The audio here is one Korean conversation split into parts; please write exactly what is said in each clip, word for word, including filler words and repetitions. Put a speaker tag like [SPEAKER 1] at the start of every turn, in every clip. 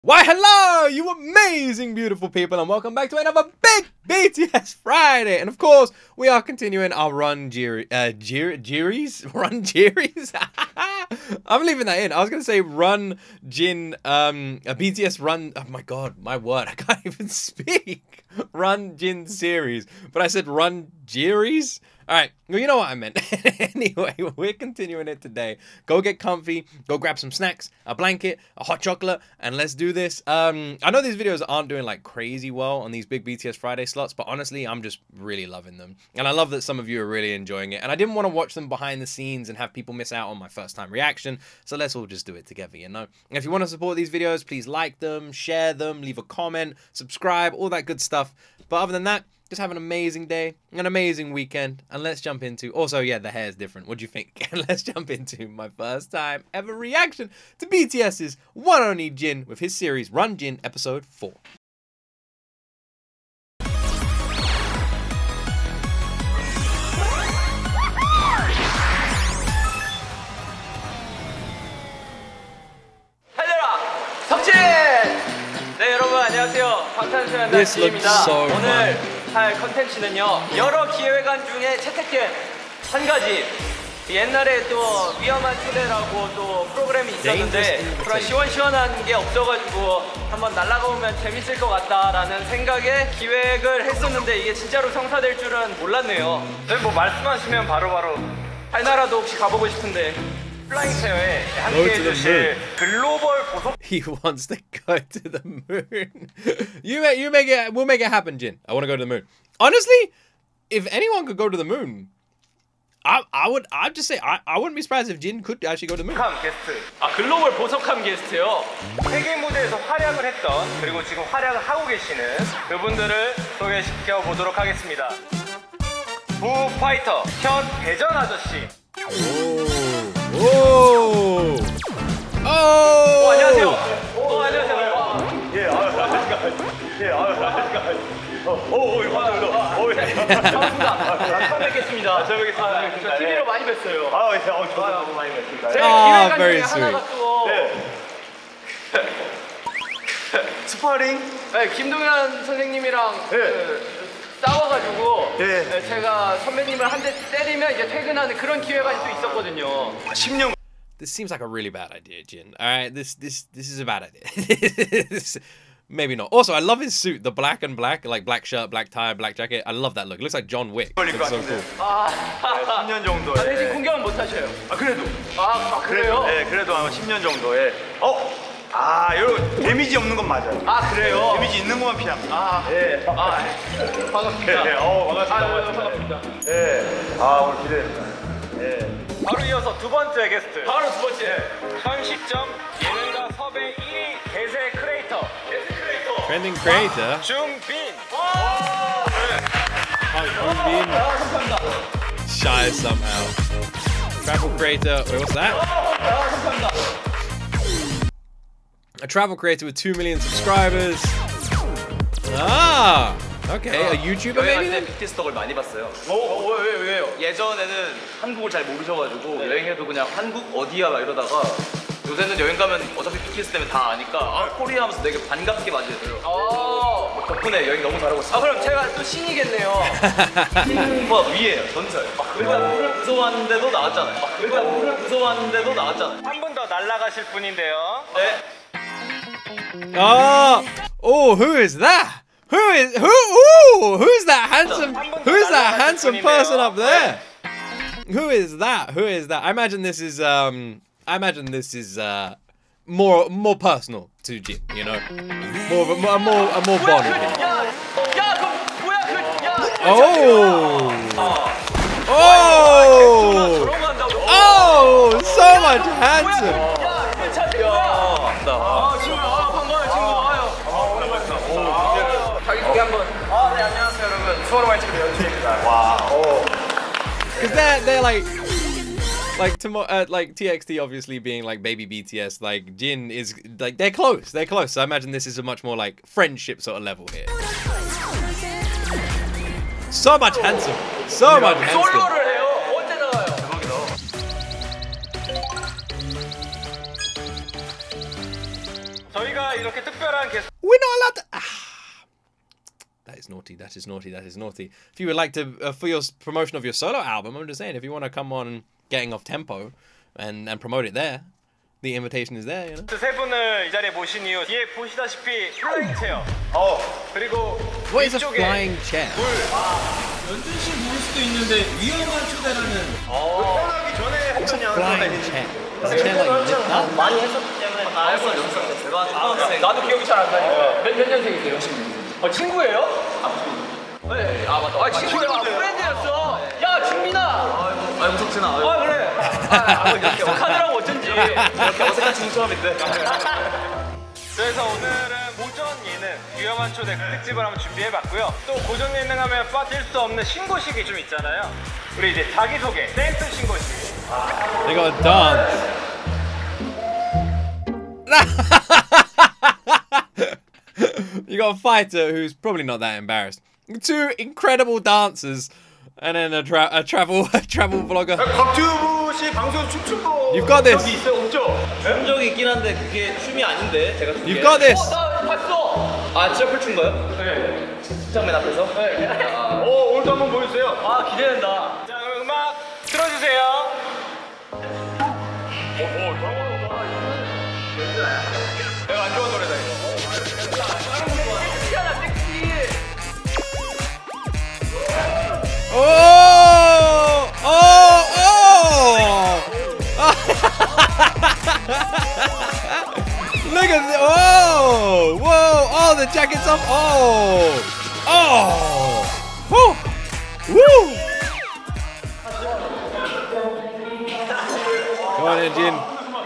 [SPEAKER 1] Why hello, you amazing beautiful people, and welcome back to another big B T S Friday. And of course, we are continuing our Run Jiri, uh, Jiri, Jiris? Run Jiris? I'm leaving that in. I was going to say Run Jin, um, a B T S Run, oh my god, my word, I can't even speak. Run Jin series, but I said Run Jiris? Alright, well, you know what I meant. Anyway, we're continuing it today. Go get comfy, go grab some snacks, a blanket, a hot chocolate, and let's do this. Um, I know these videos aren't doing like crazy well on these big B T S Friday slots, but honestly, I'm just really loving them. And I love that some of you are really enjoying it. And I didn't want to watch them behind the scenes and have people miss out on my first time reaction, so let's all just do it together, you know? And if you want to support these videos, please like them, share them, leave a comment, subscribe, all that good stuff. But other than that, just have an amazing day, an amazing weekend, and let's jump into... Also, yeah, the hair is different. What do you think? And let's jump into my first time ever reaction to BTS's one and only Jin with his series Run Jin Episode four. This looks so
[SPEAKER 2] 오늘 할 컨텐츠는요, 여러 기획안 중에 채택된 한 가지. 옛날에 또 위험한 초대라고 또 프로그램이 있었는데 그런 시원시원한 게 없어가지고 한번 날아가 보면 재밌을 것 같다라는 생각에 기획을 했었는데 이게 진짜로 성사될 줄은 몰랐네요. 네, 뭐 말씀하시면 바로바로 할나라도 혹시 가보고 싶은데 플라잉 체어에 함께 해주실 글로벌 보석.
[SPEAKER 1] He wants to go to the moon. You make, you make it. We'll make it happen, Jin. I want to go to the moon. Honestly, if anyone could go to the moon, I I would. I'd just say I I wouldn't be surprised if Jin could actually go to the moon.
[SPEAKER 2] 보석함 게스트. 아, 글로벌 보석함 게스트요. 세계 무대에서 활약을 했던 그리고 지금 활약을 하고 계시는 그분들을 소개시켜 보도록 하겠습니다. 부파이터 현 대전 아저씨.
[SPEAKER 1] 오. 오. 오.
[SPEAKER 2] 안녕하세요. 오, 안녕하세요. 예, 아유, 안녕하세요. 예, 아유, 안녕하세요. 오, 오, 이거 하나, 오, 반갑습니다. 처음 뵙겠습니다. 처음 뵙겠습니다. 저 티비로 많이 뵀어요. 아, 예, 저도 많이 뵀습니다.
[SPEAKER 1] 아, very sweet.
[SPEAKER 2] 네. 스파링? 네, 김동현 선생님이랑 그 싸워가지고 네. 네, 제가 선배님을 한 대 때리면 이제 퇴근하는 그런 기회가 또 있었거든요. 십 년.
[SPEAKER 1] This seems like a really bad idea, Jin. All right, this this this is a bad idea. this, maybe not. Also, I love his suit, the black and black, like black shirt, black tie, black jacket. I love that look. It looks like John Wick. It's so cool.
[SPEAKER 2] 아, 십 년 정도. 아, 대신 공격은 못 하셔요. 아, 그래도. 아, 아 그래요? 네, 그래도 아마 십 년 정도에. 어? 아, 여러분 데미지 없는 건 맞아요. 아, 그래요? 데미지 있는 것만 피합니다. 아, 네. 아, 네. 반갑습니다. 네, 어, 반갑습니다. 아, 네, 반갑습니다. 네. 아, 오늘 기대됩니다. 네. 바로 이어서 두 번째 게스트. 바로 두 번째. 네. 현 시점 예능가 섭외 일 위 대세 크리에이터. 대세 크리에이터.
[SPEAKER 1] Trending creator.
[SPEAKER 2] 중빈.
[SPEAKER 1] 와. 네. 중빈.
[SPEAKER 2] 아, 감사합니다.
[SPEAKER 1] Shy somehow. Travel creator. Wait, what's that?
[SPEAKER 2] 아, 감사합니다.
[SPEAKER 1] A travel creator with two million subscribers. Ah, okay, a YouTuber maybe?
[SPEAKER 3] 여행할 때 비티에스 덕을 많이 봤어요.
[SPEAKER 2] 오, 오, 왜, 왜요?
[SPEAKER 3] 예전에는 한국을 잘 모르셔가지고 네. 여행해도 그냥 한국 어디야 막 이러다가 요새는 여행 가면 어차피 비티에스 때문에 다 아니까 아, 코리아 하면서 되게 반갑게 맞이해줘요.
[SPEAKER 2] 아,
[SPEAKER 3] 덕분에 여행 너무 잘하고 있어요.
[SPEAKER 2] 아, 그럼 제가 또 신이겠네요.
[SPEAKER 3] 신과 위에요, 전설. 그리고 물을 무서워하는데도 나왔잖아요. 그리고 물을 무서워하는데도 나왔잖아요.
[SPEAKER 2] 한 분 더 날아가실 분인데요.
[SPEAKER 3] 네.
[SPEAKER 1] Oh, oh, who is that? Who is who? Ooh, who's that handsome? Who's that handsome person up there? Who is that? Who is that? I imagine this is um. I imagine this is uh more more personal to Jin. You know, more of a more a more, a more bond. Oh. Oh. Oh, so much handsome. Because they're they're like like to uh, like T X T obviously being like baby B T S, like Jin is like they're close, they're close. So I imagine this is a much more like friendship sort of level here. So much handsome, so much handsome.
[SPEAKER 2] 저희가 이렇게 특
[SPEAKER 4] 특별한 게스트.
[SPEAKER 1] We're not allowed to. Ah, that is naughty. That is naughty. That is naughty. If you would like to, uh, for your s- promotion of your solo album, I'm just saying, if you want to come on Getting Off Tempo and, and promote it there, the invitation is there, you know?
[SPEAKER 4] 세 분을 이 자리에 모신 이유 뒤에 보시다시피 플라잉 체어. 어 그리고
[SPEAKER 1] What is a
[SPEAKER 4] 이쪽에
[SPEAKER 1] flying chair?
[SPEAKER 2] 연준 씨 모를 수도 있는데 위험한 초대라는.
[SPEAKER 4] 편하기 전에 했던
[SPEAKER 1] Flying chair. Is a chair like lift up?
[SPEAKER 2] 많이 했었기 때문에 다
[SPEAKER 3] 알고 연습생 제가 초등학생.
[SPEAKER 2] 나도 기억이 잘 안 나니까. 몇, 몇 년생이세요? 어, 친구예요?
[SPEAKER 3] 네. 아 맞다.
[SPEAKER 2] 아, 친구야. 프렌드였어. 야, 진민아.
[SPEAKER 3] 아이고 석진아.
[SPEAKER 2] 아, 그래. 아, 이렇게 어색하더라고, 어쩐지.
[SPEAKER 3] 이렇게 어색한 친구 처음인데.
[SPEAKER 4] 그래서 오늘은 고전 예능 위험한 초대 그 특집을 한번 준비해봤고요. 또 고전 예능 하면 빠질 수 없는 신고식이 좀 있잖아요. 우리 이제 자기소개 댄스 신고식.
[SPEAKER 1] They got a dance. You got a fighter who's probably not that embarrassed. Two incredible dancers, and then a, tra a travel a travel vlogger.
[SPEAKER 4] 곽튜브 씨 방송 춤춘 거
[SPEAKER 1] You've got this.
[SPEAKER 4] 적이 있어요? 없죠?
[SPEAKER 3] 본 적이 있긴 한데 그게 춤이 아닌데 제가.
[SPEAKER 1] You've got this.
[SPEAKER 2] 나 봤어.
[SPEAKER 3] 아 트러플 춘 거요? 네. 장면 앞에서? 네.
[SPEAKER 4] 어 오늘도 한번 보여주세요.
[SPEAKER 2] 아, 기대된다.
[SPEAKER 4] 자 그럼 음악 틀어주세요. 오오 내가 안 좋아하는 노래다 이거.
[SPEAKER 1] Oh! Oh! Oh! Look at the, oh! Whoa! Oh, the jacket's off. Oh! Oh! Woo! Woo! Come on in, Jin.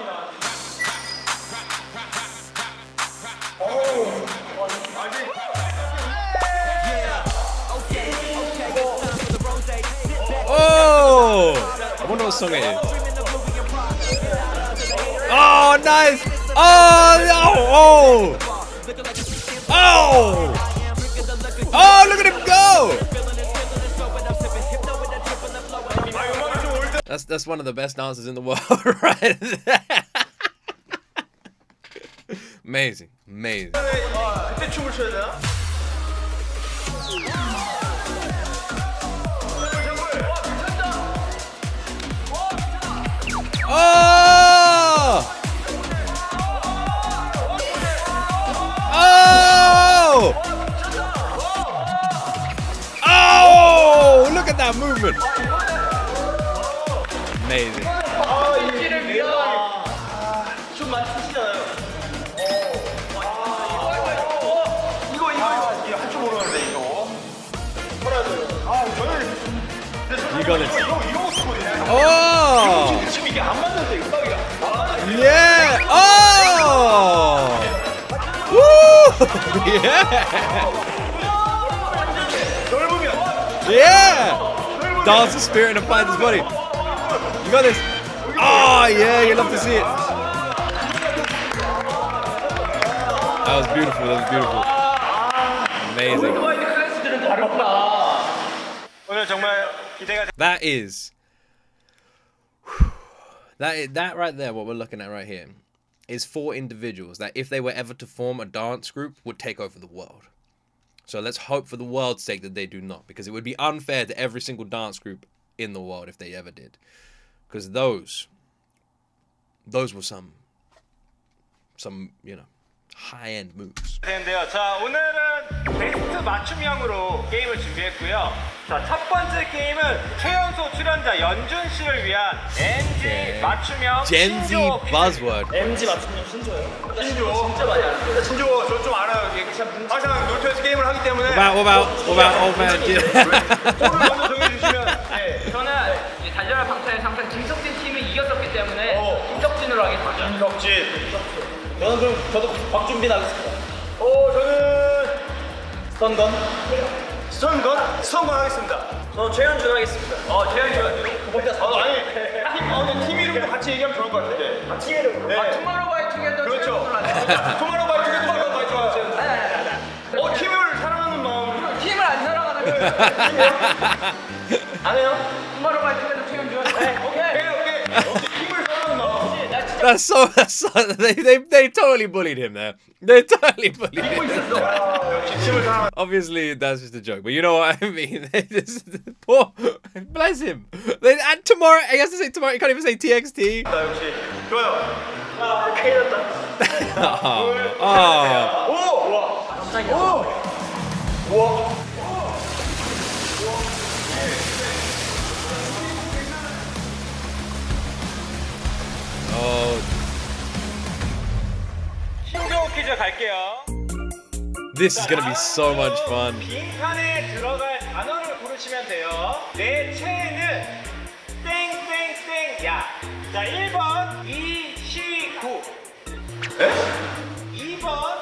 [SPEAKER 1] Oh! I wonder what song it is. Oh, nice! Oh, no! Oh! Oh! Oh, look at him go! That's that's one of the best dancers in the world, right there. Amazing, amazing.
[SPEAKER 4] 그때 춤을 춰야 되나?
[SPEAKER 1] Oh! Oh! Oh! Look at that movement. Amazing.
[SPEAKER 3] 춤 많이 추시잖아요.
[SPEAKER 4] 이거 이거 이거 한쪽 모르는데 이거. 아 저는
[SPEAKER 1] You got it.
[SPEAKER 4] 이거 이거 쓰거든요.
[SPEAKER 1] Oh!
[SPEAKER 4] 지금 이게 안 맞는데 이거 따위가.
[SPEAKER 1] Yeah! Oh! Woo! Yeah!
[SPEAKER 4] 넓으면.
[SPEAKER 1] Yeah! Dance the spirit and find his body. You got this. Oh, yeah, you love to see it. That was beautiful. That was beautiful. Amazing.
[SPEAKER 2] 클래스들은 다르구나.
[SPEAKER 4] 오늘 정말 기대가.
[SPEAKER 1] That is. That is, that right there, what we're looking at right here, is four individuals that, if they were ever to form a dance group, would take over the world. So let's hope for the world's sake that they do not, because it would be unfair to every single dance group in the world if they ever did. Because those, those were some, some, you know, high-end moves.
[SPEAKER 4] 되는데요. 자 오늘은 베스트 맞춤형으로 게임을 준비했고요. 자 첫 번째 게임은 최연소 출연자 연준 씨를 위한 엠지
[SPEAKER 1] 오케이.
[SPEAKER 4] 맞춤형
[SPEAKER 1] Gen Z
[SPEAKER 4] 신조 퀴즈.
[SPEAKER 1] buzzword.
[SPEAKER 3] 엠지 맞춤형 신조예요?
[SPEAKER 4] 신조
[SPEAKER 3] 진짜 많이 알아요.
[SPEAKER 4] 신조 저 좀 알아요. 이게 항상 놀토에서 게임을 하기 때문에
[SPEAKER 1] What about, what about, what about old man Jim?
[SPEAKER 4] 토를 먼저 정해주시면 네.
[SPEAKER 2] 저는 이 달려라 방탄의 상상 김석진 팀이 이겼었기 때문에
[SPEAKER 4] 어.
[SPEAKER 2] 김석진으로 하겠습니다.
[SPEAKER 4] 김석진.
[SPEAKER 3] 저는 그럼 저도 박준빈 하겠습니다.
[SPEAKER 4] 어 저는
[SPEAKER 3] 스턴건?
[SPEAKER 4] 스턴건 스턴건 하겠습니다.
[SPEAKER 2] 저 최현준 하겠습니다. 어, 최현준.
[SPEAKER 4] 거기다 아 아니 팀 아니 팀 이름도 같이 얘기하면 좋을 것 같은데.
[SPEAKER 2] 아, 팀 이름.
[SPEAKER 4] 네.
[SPEAKER 2] 아, 투마로우 바이 투게더
[SPEAKER 4] 그렇죠.
[SPEAKER 2] 최현준으로 하겠습니다.
[SPEAKER 4] 토마로 바이투 토마로 바이투 하세요.
[SPEAKER 2] 네, 네, 네.
[SPEAKER 4] 어 팀을 사랑하는 마음.
[SPEAKER 2] 팀을 안 사랑하는 거예요. 안 해요? 투마로우 바이 투게더 최현준. 네, 오케이.
[SPEAKER 4] 오케이 오케이. 팀을 사랑하는 마음.
[SPEAKER 2] 나 진짜
[SPEAKER 1] That's so. That's so they, they they totally bullied him there. They totally bullied him. Obviously, that's just a joke, but you know what I mean. They just, poor, bless him. They, and tomorrow, he has to say tomorrow. He can't even say T X T.
[SPEAKER 4] 역시 좋아요. 아, 큰일 났다.
[SPEAKER 1] Oh, oh.
[SPEAKER 4] 오! 와! 깜짝이야. 오! 와!
[SPEAKER 1] Oh.
[SPEAKER 4] 신조어 퀴즈 갈게요.
[SPEAKER 1] This is gonna be so much fun.
[SPEAKER 4] 빈칸에 들어갈 단어를 고르시면 돼요. 내 최애는 땡땡땡야. 자, 일 번 이시구. 에? 이 번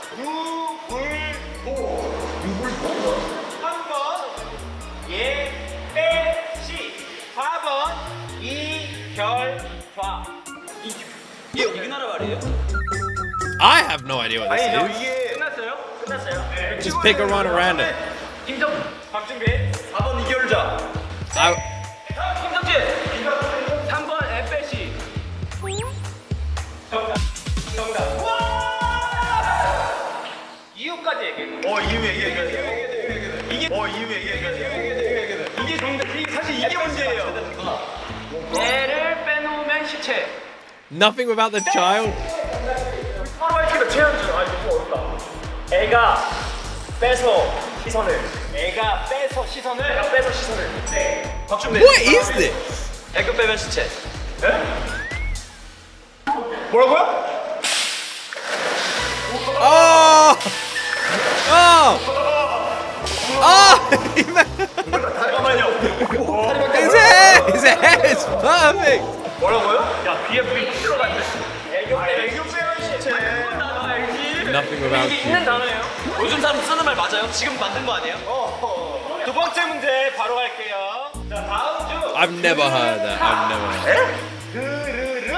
[SPEAKER 4] 유불보. 유불보? 삼 번 예빼시. 사 번 이결좌.
[SPEAKER 3] 이게 우리나라 말이에요?
[SPEAKER 1] I have no idea what this
[SPEAKER 4] 아니죠,
[SPEAKER 1] is.
[SPEAKER 4] 이게 끝났어요? 끝났어요. 네.
[SPEAKER 1] Just pick a one at random.
[SPEAKER 3] 김정
[SPEAKER 4] 박준빈.
[SPEAKER 3] 사 번 이결자.
[SPEAKER 1] I,
[SPEAKER 2] 김성진. 삼 번 에페시.
[SPEAKER 4] 정답. 정답. 와! 이유까지 얘기해.
[SPEAKER 3] 어 이유 얘기해. 이게 어 이유 얘기해. 이게 정답. 이게 사실 이게 문제예요.
[SPEAKER 2] 애를 빼놓으면 시체.
[SPEAKER 1] nothing without the child.
[SPEAKER 4] 바로 할게요. 최현준. 아, 이거 어렵다. 애가 빼서 시선을. 애가 빼서 시선을. 애가 빼서 시선을. 네.
[SPEAKER 3] 박준빈.
[SPEAKER 1] What is this?
[SPEAKER 3] 애교 빼면 시체.
[SPEAKER 4] 뭐라고요?
[SPEAKER 1] Oh! Oh! Oh!
[SPEAKER 3] 잠깐만요.
[SPEAKER 1] His hair! His hair is perfect!
[SPEAKER 3] 뭐라고요? 야 비에프이 들어갔네.
[SPEAKER 4] 애교 빼. 애교 빼면 시체.
[SPEAKER 2] 나도 알지.
[SPEAKER 1] Nothing without
[SPEAKER 2] 이게
[SPEAKER 1] you.
[SPEAKER 2] 있는 단어예요.
[SPEAKER 3] 요즘 사람 쓰는 말 맞아요? 지금 만든 거 아니에요?
[SPEAKER 4] 어. 두 번째 문제 바로 갈게요. 자, 다음 주.
[SPEAKER 1] I've never heard that. I've never heard that.
[SPEAKER 4] 드르륵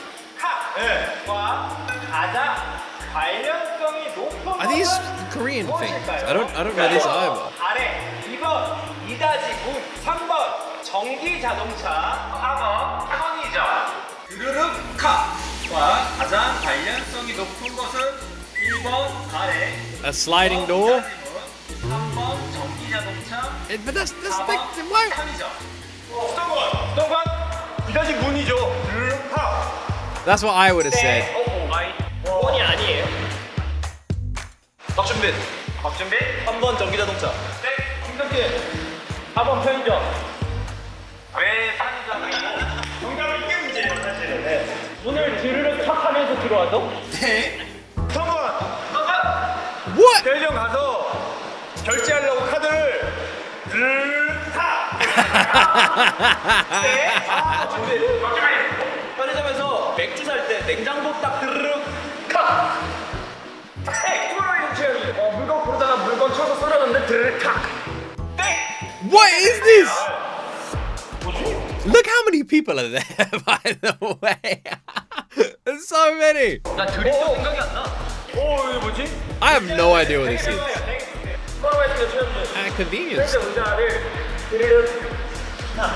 [SPEAKER 4] 카와 가장 관련성이 높은
[SPEAKER 1] Are these
[SPEAKER 4] 것은
[SPEAKER 1] Korean things?
[SPEAKER 4] 무엇일까요?
[SPEAKER 1] I don't I don't know this either.
[SPEAKER 4] 아래 이 번 이다지군, 삼 번 전기 자동차, 사 번 편의점. 드르륵 카와 가장 관련성이 높은 것은 일 번 아래,
[SPEAKER 1] A sliding door?
[SPEAKER 4] 삼 번 전기 자동차,
[SPEAKER 1] It, but that's that's
[SPEAKER 4] 사 번
[SPEAKER 1] like why?
[SPEAKER 4] 편의점. 수동권, 수동권 이다지 문이죠. 드르륵 카.
[SPEAKER 1] That's what I would have said.
[SPEAKER 4] 어, 아이, 원이 아니에요.
[SPEAKER 3] 박준빈.
[SPEAKER 4] 박준빈.
[SPEAKER 3] 삼 번 전기자동차.
[SPEAKER 4] 네, 김석진. 사 번 편의점. 왜 편의점이? 정답은 이게 문제예요, 사실은. 네. 오늘 드르륵 탁 하면서 들어와서? 네. 삼 번.
[SPEAKER 1] What?
[SPEAKER 4] 편의점 가서 결제하려고 카드를 드르륵 탁. 네. 아, 박준빈. 박준빈.
[SPEAKER 3] 편의점에서 맥주 살 때 냉장고 딱 드르륵 카.
[SPEAKER 4] 네, 이거를 지금 어, 물건 고르다가 물건 쳐서 썰었는데 드르륵 탁. 땡.
[SPEAKER 1] What is this? Look how many people are there, by the way. There's so many.
[SPEAKER 2] 나 드립도 생각이 안 나.
[SPEAKER 4] 오, 이거 뭐지?
[SPEAKER 1] I have no idea what this is.
[SPEAKER 4] 뭐라고 했어요, 최현준?
[SPEAKER 1] At convenience.
[SPEAKER 4] 그래서 의자를 드르륵 탁.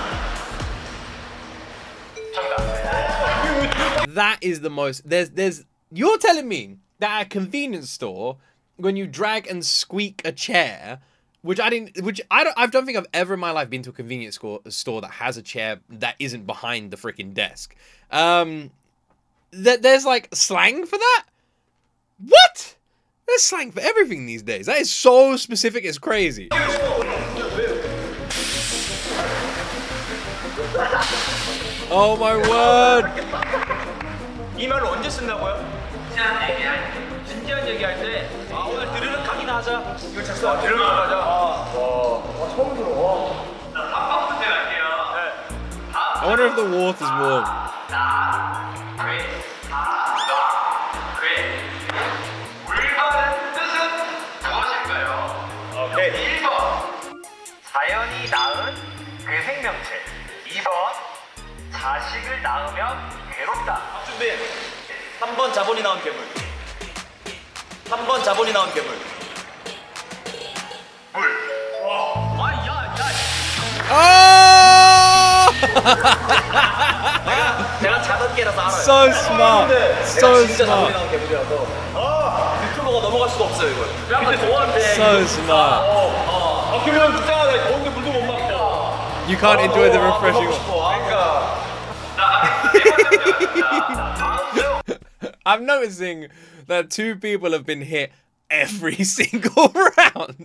[SPEAKER 4] 정답.
[SPEAKER 1] That is the most. There's, there's. You're telling me that at a convenience store, when you drag and squeak a chair, which I didn't, which I don't, I don't think I've ever in my life been to a convenience store, a store that has a chair that isn't behind the freaking desk. Um, that there's like slang for that. What? There's slang for everything these days. That is so specific. It's crazy. Oh my word.
[SPEAKER 4] 이 말을 언제 쓴다고요?
[SPEAKER 2] 진지한 얘기할 때. 진지한 얘기할 때.
[SPEAKER 3] 아 오늘 드르륵 각이나 하자.
[SPEAKER 4] 이거 작성 들으러 가자. 와, 와, 처음 들어. 와. 자, 다음 문제 갈게요. 네.
[SPEAKER 1] I wonder if the water's warm.
[SPEAKER 4] 나, 괴, 나, 괴. 물건의 뜻은 무엇일까요? 오케이. 일 번. 자연이 낳은 그 생명체. 이 번. 자식을 낳으면 괴롭다.
[SPEAKER 3] 박준빈. 삼 번 자본이 나온 괴물. 삼 번 자본이 나온 괴물.
[SPEAKER 4] 물. 와.
[SPEAKER 2] 아, 야, 야.
[SPEAKER 1] Oh!
[SPEAKER 3] 내가 작은 개라서 알아요.
[SPEAKER 1] So smart. So
[SPEAKER 3] 내가 진짜 작은 개
[SPEAKER 1] smart.
[SPEAKER 3] 나온 개구리라서 아 유튜버가 넘어갈 수가 없어요 이걸. 근데 좋아한대.
[SPEAKER 1] So smart.
[SPEAKER 4] 아 그러면 불쌍하다. 더운데 물도 못 마셔.
[SPEAKER 1] You can't enjoy the refreshing. I'm noticing that two people have been hit every single round.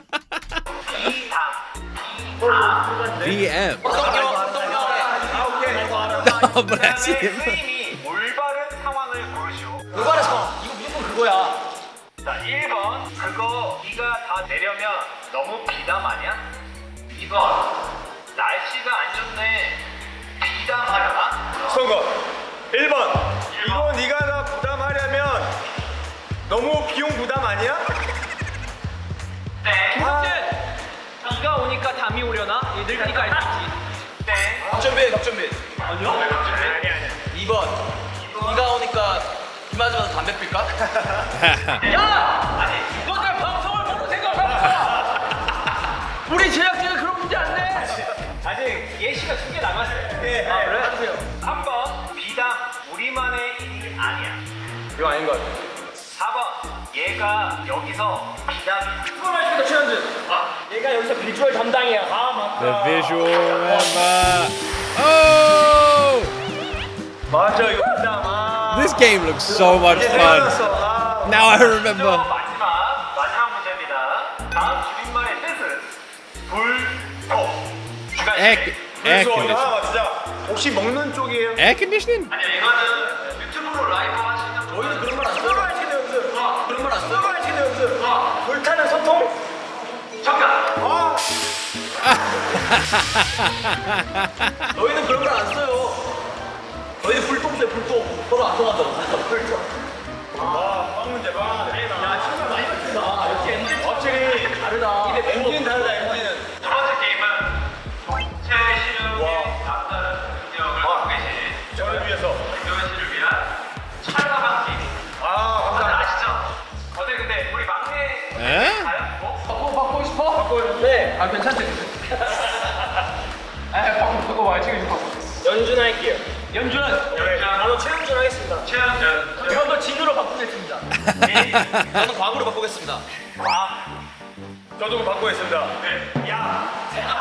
[SPEAKER 1] V M. Oh, bless him.
[SPEAKER 4] 올바른 상황을 고르시오.
[SPEAKER 3] 올바른 상황. 이거 무조건 그거야.
[SPEAKER 4] 자, 일 번. 그거 네가 다 내려면 너무 비담 아니야? 이 번. 날씨가 안 좋네. 비담하려나? 선거. 일 번. 이거 네가 다 부담하려면 너무 비용 부담 아니야? 네.
[SPEAKER 2] 김국진! 비가 오니까 담이 오려나? 늙으니까 알겠지.
[SPEAKER 4] 네.
[SPEAKER 3] 박준빈, 박준빈.
[SPEAKER 4] 아니요? 아니 아니.
[SPEAKER 3] 이 번. 비가 오니까 비 맞으면서 담배 필까?
[SPEAKER 2] 야! 아니, 너 내 방송을 보고 생각해봐! 우리 제작진은 그런 문제 안 내!
[SPEAKER 4] 아직 예시가 두 개 남았어요. 네.
[SPEAKER 2] 아, 그래?
[SPEAKER 4] 해주세요. 삼 번. 비담 우리만의 일 아니야.
[SPEAKER 3] 이거 아닌 것 같아.
[SPEAKER 4] 사 번. 얘가 여기서 비담이.
[SPEAKER 2] 그거 말씀드려, 최현준. 아, 얘가 여기서 비주얼 담당이야. 아, 맞다.
[SPEAKER 1] The visual member. Oh!
[SPEAKER 4] 맞아 이거 비담. 아.
[SPEAKER 1] This game looks so much fun.
[SPEAKER 4] 아.
[SPEAKER 1] Now I remember.
[SPEAKER 4] 마지막 마지막 문제입니다. 다음 줄임말의 뜻은 불꽃.
[SPEAKER 1] Air, air conditioning.
[SPEAKER 4] 아 진짜 혹시 먹는 쪽이에요?
[SPEAKER 1] Air conditioning?
[SPEAKER 4] 아니 이거는 유튜브로 라이브 하시는 분.
[SPEAKER 3] 저희는 그런 말 안 써요.
[SPEAKER 4] 서로 하시는 연습.
[SPEAKER 3] 아, 그런 말 안 써요.
[SPEAKER 4] 서로 하시는 연습. 아, 불타는 소통. 정답. 아.
[SPEAKER 3] 저희는 그런 말 안 써요. 저희는 불똥 써요, 불똥. 서로 안 통한다고. 불똥.
[SPEAKER 4] 아, 빵 문제, 빵 문제. 야, 진짜 많이 맞춘다. 역시 엔진 확실히 다르다. 엔진 다르다, 엔진은. 두 번째 게임은 동체 실력에 남다른 능력을 갖고 계신 저를 위해서 김도현 씨를 위한 찰나방 게임. 아, 감사합니다. 아시죠? 어때 근데 우리 막내
[SPEAKER 1] 에?
[SPEAKER 4] 가요? 뭐?
[SPEAKER 2] 바꿔, 바꾸고 싶어?
[SPEAKER 4] 바꿔요?
[SPEAKER 2] 네. 아, 괜찮대. 아, 바꿔, 바꿔 와요. 지금 바꿔.
[SPEAKER 4] 연준 할게요.
[SPEAKER 2] 연준은?
[SPEAKER 4] 연준. 나도 최연준 하겠습니다. 최연준.
[SPEAKER 2] 저도 진으로 바꾸겠습니다.
[SPEAKER 3] 저는 광으로 바꾸겠습니다.
[SPEAKER 4] 아, 저도 바꾸겠습니다. 네. 야.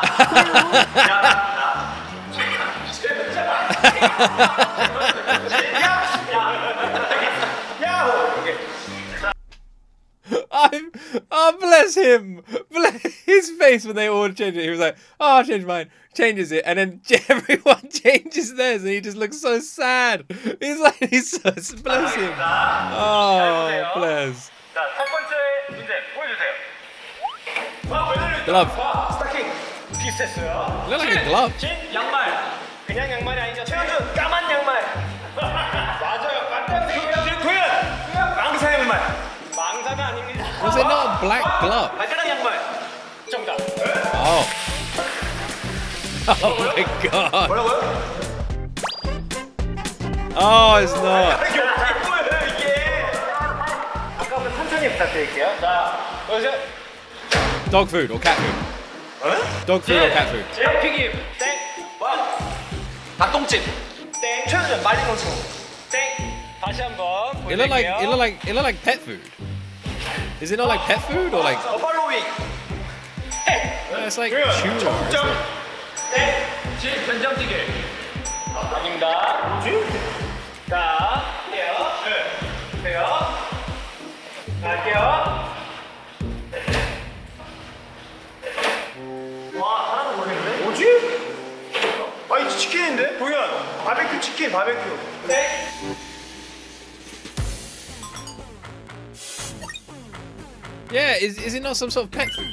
[SPEAKER 1] I'm, oh, bless him. Bless his face when they all change it. He was like, oh, I'll change mine. Changes it. And then everyone changes theirs. And he just looks so sad. He's like, he's so, bless him. Oh, bless.
[SPEAKER 4] 자, 첫 번째 문제 보여주세요. 와, 왜
[SPEAKER 1] Glove.
[SPEAKER 4] 스타킹 비슷했어요.
[SPEAKER 1] Look like a glove.
[SPEAKER 2] 양말.
[SPEAKER 4] 그냥 양말이 아니죠. 최현준 까만 양말. 맞아요. 깜짝이야. 도현 망사 양말. 망사가 아닙니다.
[SPEAKER 1] Was it not a black glove?
[SPEAKER 4] 발가락 양말. 정답.
[SPEAKER 1] Oh. Oh my god.
[SPEAKER 3] 뭐라고요?
[SPEAKER 1] Oh, it's not.
[SPEAKER 4] 이게 어떻게 보여요 이게? 아까부터 천천히 부탁드릴게요. 자, 보여주세요.
[SPEAKER 1] Dog food or cat food? Dog food or cat food?
[SPEAKER 2] 제육튀김.
[SPEAKER 4] 땡. 와.
[SPEAKER 3] 닭똥집.
[SPEAKER 4] 땡. 최현준 말린 원수. 땡. 다시 한번
[SPEAKER 1] It looked like
[SPEAKER 4] 보여드릴게요.
[SPEAKER 1] it looked like it looked like pet food. Is it not like pet food or like?
[SPEAKER 3] 버팔로 윙.
[SPEAKER 1] Uh, it's like churros.
[SPEAKER 4] 점. 땡.
[SPEAKER 2] 진 된장찌개.
[SPEAKER 4] 아닙니다. 뭐지? 자, 할게요. 네. 돼요. 갈게요. 와, 하나도 모르겠는데? 뭐지? 아, 이 치킨인데? 동현, 바베큐 치킨, 바베큐. 네.
[SPEAKER 1] Yeah, is is it not some sort of pet food?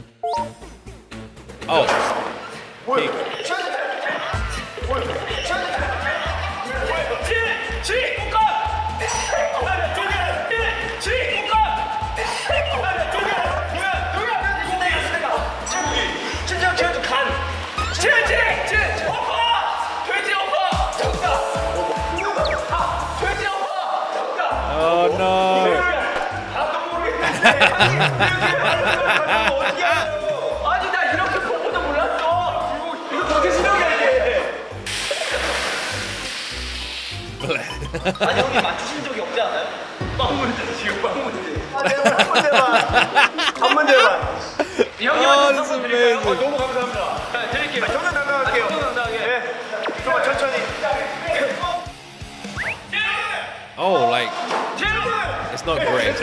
[SPEAKER 1] Oh, pig. Oh no.
[SPEAKER 2] 아니, 나 이렇게 보고도 몰랐어. 이거 되게 신기하게.
[SPEAKER 3] 아니 형님 맞추신 적이 없지 않아요?
[SPEAKER 4] 빵 문제 지금 빵 문제. 아 제발 한 문제만. 한 문제만.
[SPEAKER 2] 형님한테
[SPEAKER 1] this is
[SPEAKER 2] 선물 드릴까요?
[SPEAKER 1] amazing.
[SPEAKER 4] 너무 감사합니다.
[SPEAKER 2] 네, 드릴게요.
[SPEAKER 4] 아, 저는 당당할게요.
[SPEAKER 2] 아, 저는 당당하게.
[SPEAKER 4] 네. 좀만 천천히.
[SPEAKER 1] Oh, like it's not great.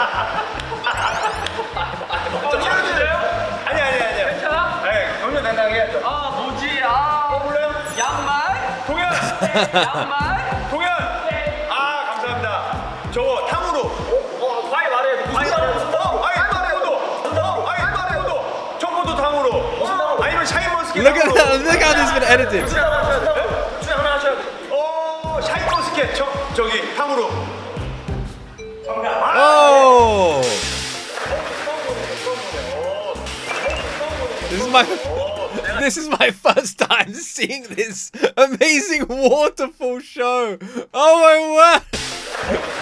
[SPEAKER 4] 아니 아니 아니.
[SPEAKER 2] 괜찮아?
[SPEAKER 4] 네, 경련 당당하게 해야죠.
[SPEAKER 2] 아 뭐지? 아
[SPEAKER 4] 몰라요?
[SPEAKER 2] 양말?
[SPEAKER 4] 동현.
[SPEAKER 2] 양말?
[SPEAKER 4] 동현. 아 감사합니다. 저거 탕후루.
[SPEAKER 2] 어, 과일 말해. 과일 말해.
[SPEAKER 4] 어, 아이 말해요도. 어, 아이 말해요도. 초코도 탕후루. 아니면 샤인머스켓.
[SPEAKER 1] Look at
[SPEAKER 4] 탕후루.
[SPEAKER 1] that! Look how this has been edited.
[SPEAKER 2] 중에 하나 하셔야 돼.
[SPEAKER 4] 어, 샤인머스켓. 저 저기 탕후루.
[SPEAKER 1] Oh! This is my this is my first time seeing this amazing waterfall show. Oh my word!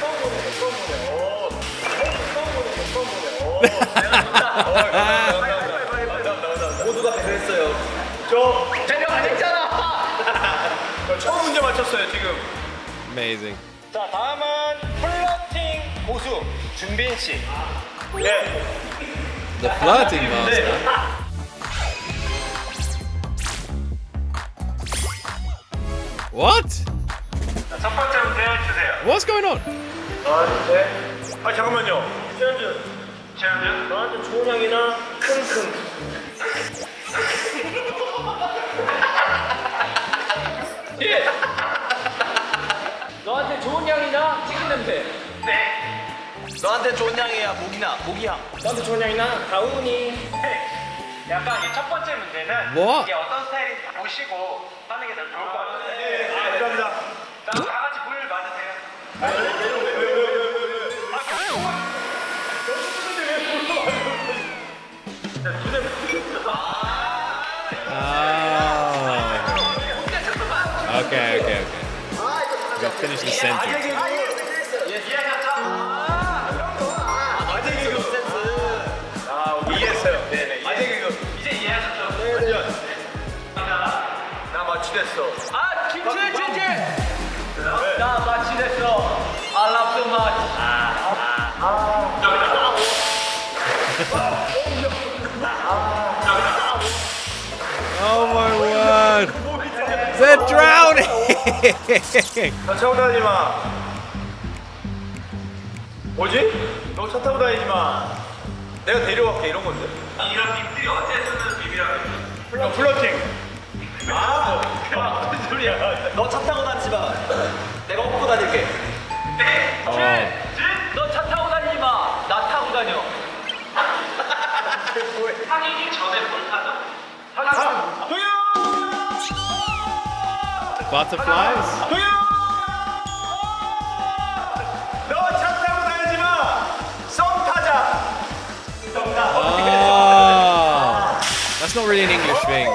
[SPEAKER 3] 모두가 배려했어요.
[SPEAKER 4] 저,
[SPEAKER 2] 배려 안 했잖아.
[SPEAKER 4] 저 처음 문제 맞췄어요 지금.
[SPEAKER 1] Amazing.
[SPEAKER 4] 자 다음은 플러팅 고수 준빈 씨. 네.
[SPEAKER 1] The flirting master. What?
[SPEAKER 4] 자, 첫 번째 문제 주세요.
[SPEAKER 1] What's going on?
[SPEAKER 4] 너한테. 아 잠깐만요. 최현준. 최현준. 너한테 좋은 향이나 킁킁.
[SPEAKER 2] 예. 너한테 좋은 향이나 치킨 냄새.
[SPEAKER 4] 네.
[SPEAKER 3] 너한테 좋은 향이야 모기나 모기향.
[SPEAKER 4] 너한테 좋은 향이나 다운이. 약간 이 첫 번째 문제는
[SPEAKER 1] 뭐?
[SPEAKER 4] 이게 어떤 스타일인지 보시고 하는 게 더 좋을 것 같아요. 네. 아, 감사합니다. 자, 다 같이 물 맞으세요.
[SPEAKER 1] Oh. Okay, okay, okay. We gotta finish the sentence.
[SPEAKER 4] 아, 이해했어요. 네네. 아재 개그. 이제 이해하셨죠? 네, 완전. 나 마취됐어.
[SPEAKER 2] 아 김치 김치. 나 마취됐어. I love so much.
[SPEAKER 1] Oh my word! They're drowning!
[SPEAKER 4] 차 타고 다니지 마. 뭐지? 너 차 타고 다니지 마. 내가 데려갈게 이런 건데. 이런 빅들이 어쨌든 비비라고. 플러 플러팅. 아, 뭐. 무슨 소리야?
[SPEAKER 3] 너 차 타고 다니지 마. 내가 업고 다닐게.
[SPEAKER 2] 너 차 타고 다니지 마. 나 타고 다녀.
[SPEAKER 4] 상이기 전에 뭘 타죠? 아, 동현!
[SPEAKER 1] Butterflies?
[SPEAKER 4] 동현! 너 차 타고 다니지 마. 썸 타자. 썸 타.
[SPEAKER 1] Oh. That's not really an English thing.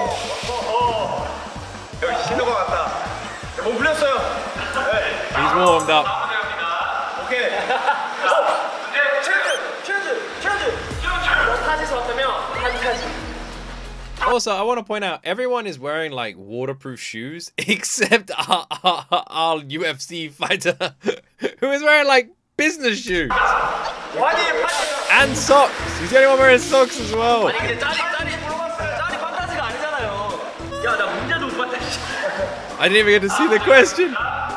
[SPEAKER 4] 여기 신호가 왔다. 몸 풀렸어요. 네.
[SPEAKER 1] He's warmed up.
[SPEAKER 4] 오케이. 이제 트렌드, 트렌드, 트렌드. 너 타지에서 왔다며? 한 타지.
[SPEAKER 1] Also, I want to point out everyone is wearing like waterproof shoes except our, our, our U F C fighter who is wearing like business shoes
[SPEAKER 4] 화니, 화니.
[SPEAKER 1] and socks. He's the only one wearing socks as well.
[SPEAKER 2] 아니 근데 짤이 짤이 짤이 판타지가 아니잖아요. 야 나 문제도 못 봤다.
[SPEAKER 1] I didn't even get to see the question.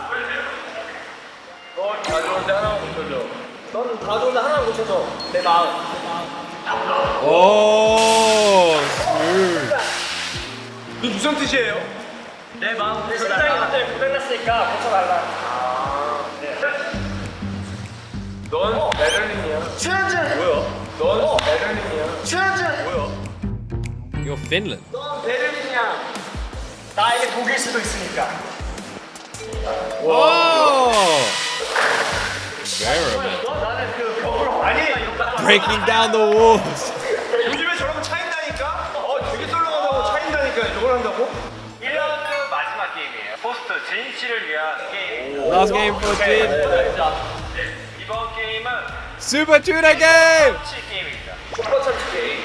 [SPEAKER 4] 너 가져올 때 하나만 고쳐줘.
[SPEAKER 2] 너는 가져온다 하나만 고쳐줘. 내 마음.
[SPEAKER 1] Oh, smooth.
[SPEAKER 4] 그 무슨 뜻이에요?
[SPEAKER 2] 내 마음.
[SPEAKER 4] 내 심장이 갑자기 고장났으니까 고쳐달라. 아, 네. 넌 베를린이야.
[SPEAKER 2] 최현준.
[SPEAKER 4] 뭐야? 넌 베를린이야.
[SPEAKER 2] 최현준.
[SPEAKER 4] 뭐야?
[SPEAKER 1] You're Finland.
[SPEAKER 2] 넌 베를린이야. 나에게 독일 수도 있으니까.
[SPEAKER 1] Whoa. Very romantic.
[SPEAKER 2] 너 나는 그 벽을
[SPEAKER 4] 아니,
[SPEAKER 1] Breaking down the walls.
[SPEAKER 4] 요즘에 저러면 차인다니까? 어, 되게 썰렁하다고 차인다니까 이걸 한다고? 일 라운드 마지막 게임이에요. 포스트 진실을 위한 게임.
[SPEAKER 1] Last game for Jin.
[SPEAKER 4] 이번 게임은
[SPEAKER 1] Super Tuna game.
[SPEAKER 4] 참치 게임입니다.
[SPEAKER 2] 슈퍼 참치 게임.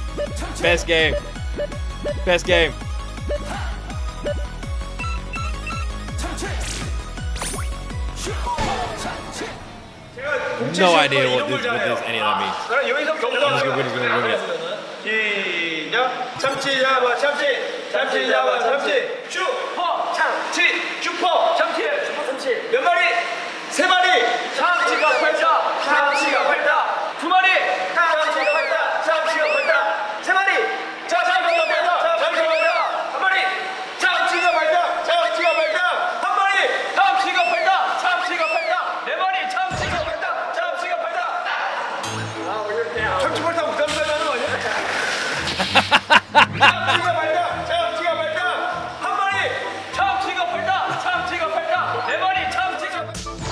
[SPEAKER 1] Best game. Best game. No idea what this, what this any of that means.
[SPEAKER 4] 그럼 여기서부터
[SPEAKER 1] I'm just gonna, we're just gonna wing it.
[SPEAKER 4] 시작. 참치 잡아 참치. 참치 잡아 참치. 슈퍼 참치. 슈퍼 참치. 슈퍼 참치. 몇 마리? 세 마리. 참치가 팔다. 참치가 팔다. 두 마리. 참치가 팔다. 참치가 팔다. 세 마리. 참치가 팔다. 참치가 팔다. 한 마리. 참치가 팔다. 참치가 팔다. 한 마리. 참치가 팔다. 참치가 팔다. 네 마리. 참치가 팔다. 참치가 팔다. 아, 어렵네요. 참치 팔다 부담스러워 하는 거 아니야? 참치가 팔다. 참치가 팔다. 한 마리. 참치가 팔다. 참치가 팔다. 네 마리. 참치가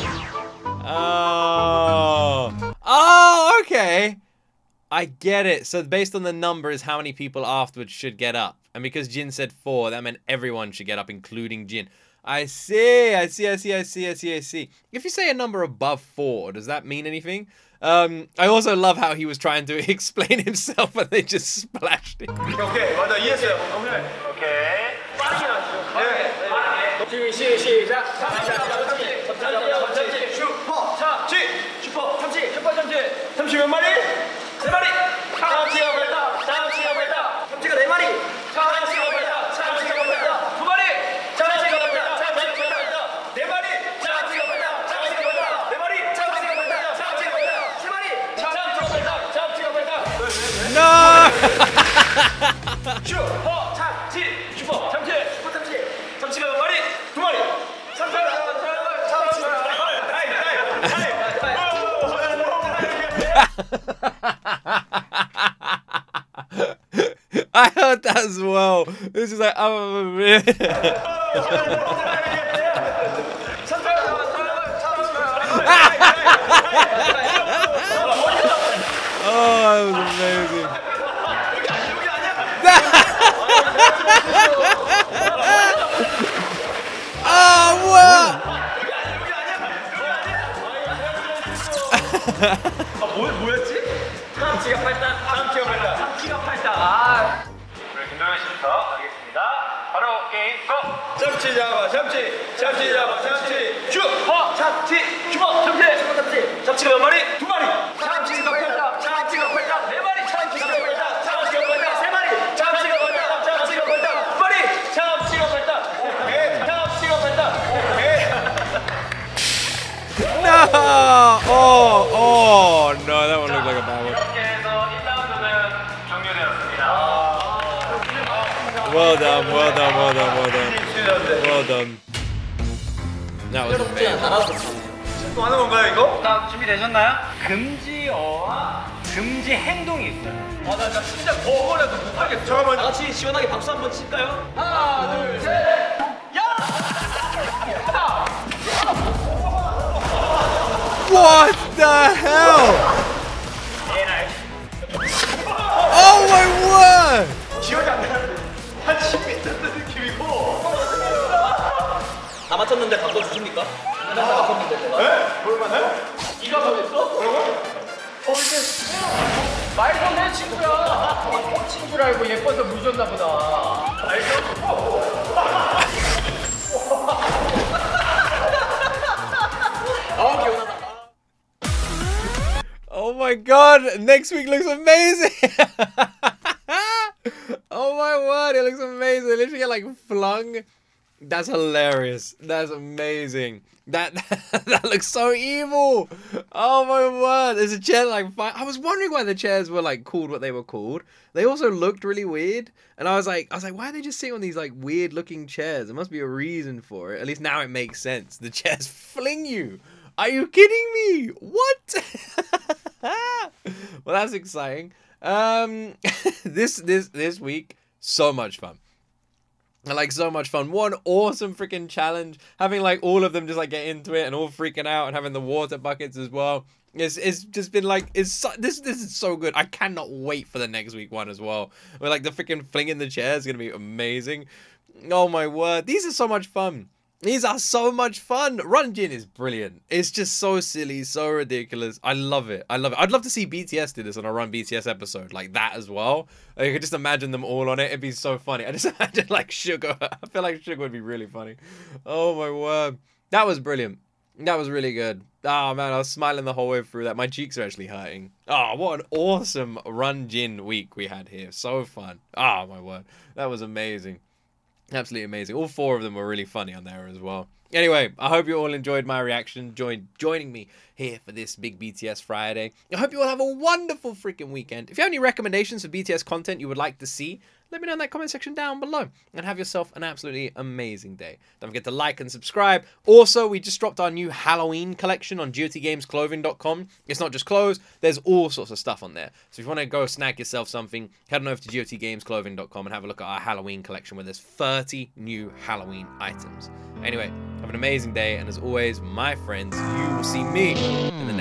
[SPEAKER 1] Oh. Oh, okay. I get it. So based on the numbers, how many people afterwards should get up? And because Jin said four, that meant everyone should get up, including Jin. I see, I see, I see, I see, I see, I see. If you say a number above four, does that mean anything? Um, I also love how he was trying to explain himself and they just splashed it.
[SPEAKER 4] 오케이, 맞아, 이해했어요. 오케이. 오케이. 빠르게 나왔죠. 네. 빠르게. 시, 시, 시작. 참치, 참치, 참치, 참치, 슈퍼, 참치, 슈퍼, 참치, 슈퍼, 참치. 참치 몇 마리? 세 마리. 참치가 벌다, 참치가 벌다. 참치가 네 마리. 참치가 벌다, 참치가 벌다. 두 마리. 참치가 벌다, 참치가 벌다. 네 마리. 참치가 벌다, 참치가 벌다. 네 마리. 참치가 벌다, 참치가 벌다. 세 마리. 참치가 벌다, 참치가 벌다.
[SPEAKER 1] No!
[SPEAKER 4] 슈퍼 참치 슈퍼 참치 슈퍼 참치 참치가 몇 마리? 두 마리 참치가 참치
[SPEAKER 1] I heard that as well. This is like, oh, oh, that was amazing. Oh, what?
[SPEAKER 4] 아, 뭐, 뭐였지? 참치가 팔다 참치가 팔다 참치가 팔다 아. 우리 김동현 씨부터 가겠습니다. 바로 게임 고! 참치 잡아 참치 참치 잡아 참치 슈퍼 참치 슈퍼 참치 슈퍼 참치 참치가 몇 마리? 두 마리 참치가 팔다 참치가 팔다 네 마리 참치가 팔다 참치가 팔다 세 마리 참치가 팔다 참치가 팔다 두 마리 참치가 팔다 오케이 참치가 팔다 오케이
[SPEAKER 1] No! Oh, oh, no, that one looked like a bad one.
[SPEAKER 4] 이렇게 해서 일 라운드는 종료되었습니다.
[SPEAKER 1] Well done, well done, well done, well done. Well done. That was amazing.
[SPEAKER 4] 또 하는 건가요, 이거? 다 준비되셨나요? 금지어와 금지 행동이 있어요. 아, 나, 나 진짜 버거라도 못하겠어. 잠깐만. 다 같이 시원하게 박수 한번 칠까요? 하나, 둘, 셋. 야!
[SPEAKER 1] What the hell? Oh my word!
[SPEAKER 4] 기억이 안 나는데 한 십 미터 느낌이고.
[SPEAKER 3] 다 맞췄는데 바꿔주십니까?
[SPEAKER 4] 네? 볼만해? 이가 맞았어? 뭐라고? 어, 이제 말 좀 해, 친구야. 어, 친구라 알고 예뻐서 무셨나 보다. 알죠? 아, 기억나.
[SPEAKER 1] Oh my god, next week looks amazing! Oh my word, it looks amazing. They literally get like flung. That's hilarious. That's amazing. That that looks so evil. Oh my word. There's a chair like five. I was wondering why the chairs were like called what they were called. They also looked really weird. And I was like, I was like, why are they just sitting on these like weird looking chairs? There must be a reason for it. At least now it makes sense. The chairs fling you. Are you kidding me? What? Well, that's exciting. Um, this this this week, so much fun. Like so much fun. One awesome freaking challenge. Having like all of them just like get into it and all freaking out and having the water buckets as well. It's it's just been like it's so, this this is so good. I cannot wait for the next week one as well. Where like the freaking flinging the chair is gonna be amazing. Oh my word, these are so much fun. These are so much fun. Run Jin is brilliant. It's just so silly, so ridiculous. I love it. I love it. I'd love to see B T S do this on a Run B T S episode like that as well. I could just imagine them all on it. It'd be so funny. I just imagine like Sugar. I feel like Sugar would be really funny. Oh my word. That was brilliant. That was really good. Oh man, I was smiling the whole way through that. My cheeks are actually hurting. Oh, what an awesome Run Jin week we had here. So fun. Oh my word. That was amazing. Absolutely amazing. All four of them were really funny on there as well. Anyway, I hope you all enjoyed my reaction, join, joining me here for this big B T S Friday. I hope you all have a wonderful freaking weekend. If you have any recommendations for B T S content you would like to see, let me know in that comment section down below. And have yourself an absolutely amazing day. Don't forget to like and subscribe. Also, we just dropped our new Halloween collection on G O T games clothing dot com. It's not just clothes, there's all sorts of stuff on there. So if you want to go snag yourself something, head on over to G O T games clothing dot com and have a look at our Halloween collection where there's thirty new Halloween items. Anyway, have an amazing day, and as always, my friends, you will see me in the